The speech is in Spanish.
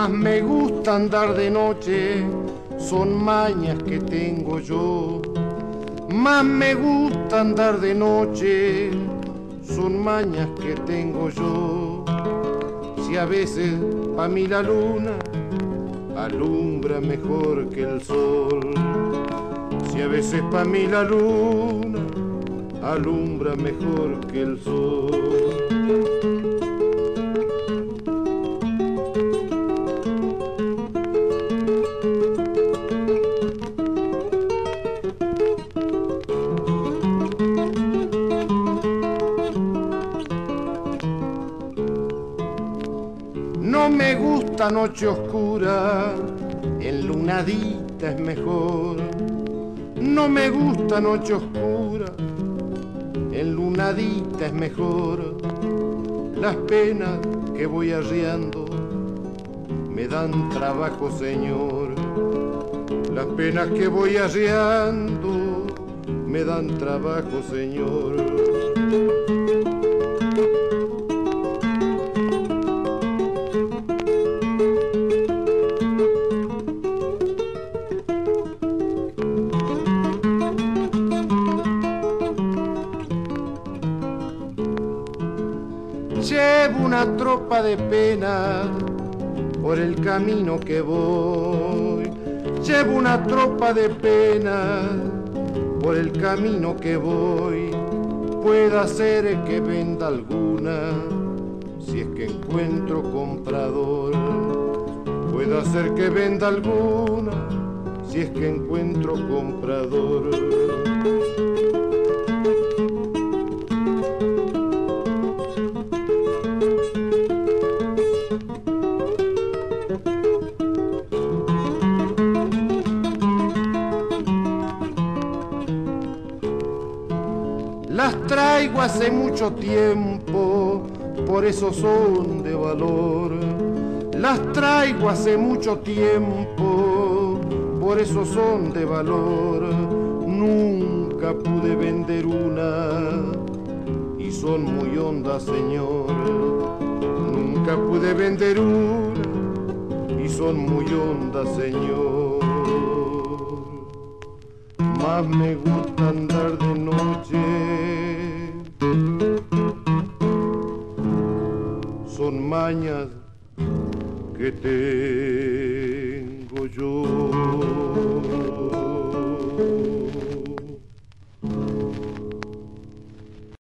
Más me gusta andar de noche, son mañas que tengo yo. Más me gusta andar de noche, son mañas que tengo yo. Si a veces pa' mí la luna alumbra mejor que el sol, si a veces pa' mí la luna alumbra mejor que el sol. No me gusta noche oscura, enlunadita es mejor. No me gusta noche oscura, enlunadita es mejor. Las penas que voy arriando me dan trabajo, señor. Las penas que voy arriando me dan trabajo, señor. Llevo una tropa de penas por el camino que voy. Llevo una tropa de penas por el camino que voy. Pueda ser que venda alguna si es que encuentro comprador. Pueda ser que venda alguna si es que encuentro comprador. Las traigo hace mucho tiempo, por eso son de valor. Las traigo hace mucho tiempo, por eso son de valor. Nunca pude vender una y son muy hondas, señor. Nunca pude vender una y son muy hondas, señor. Más me gusta andar de noche, son mañas que te